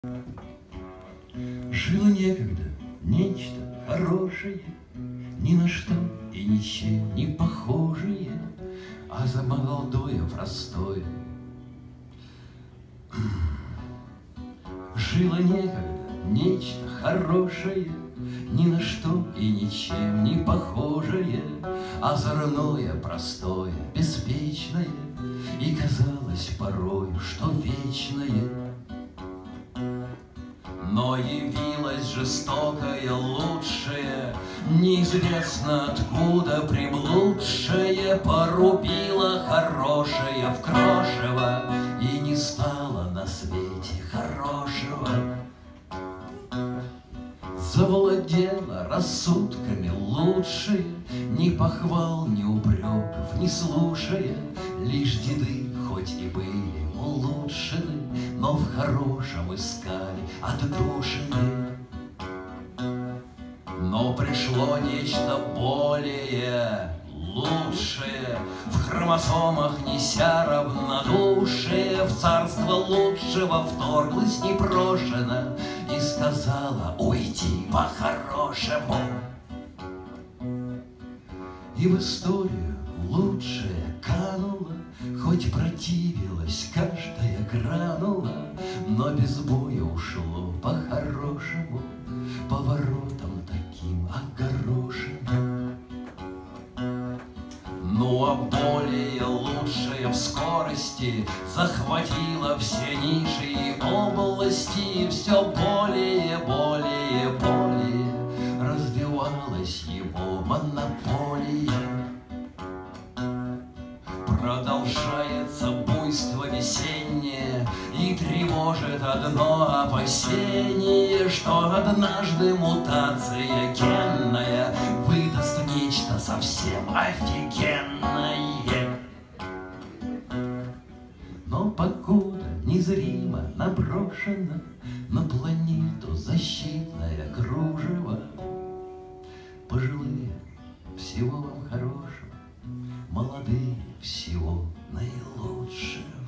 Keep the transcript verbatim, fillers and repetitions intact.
Жило некогда нечто хорошее, ни на что и ничем не похожее, а за молодое простое. Жило некогда нечто хорошее, ни на что и ничем не похожее, озорное, простое, беспечное, и казалось порою, что вечное. Но явилось жестокое лучшее, неизвестно откуда приблудшее, порубило хорошее в крошево, и не стало на свете хорошего. Завладела рассудками лучшие, ни похвал, ни упреков не слушая, лишь деды хоть и были улучшены, но в хорошем искали отдушины. Но пришло нечто более лучшее, в хромосомах неся равнодушие, в царство лучшего вторглась непрошено и сказала: уйди по-хорошему. И в историю лучшее кануло, хоть противилась каждая гранула, но без боя ушло по-хорошему, поворотом таким огорошенным. Ну а более лучшее в скорости захватило все ниши и области, все более, более, более развивалась его монополия. Продолжается буйство весеннее, и тревожит одно опасение, что однажды мутация генная выдаст нечто совсем офигенное. Но покуда незримо наброшено на планету защитное кружево, пожилые всего вам хорошего, молодые всего наилучшего.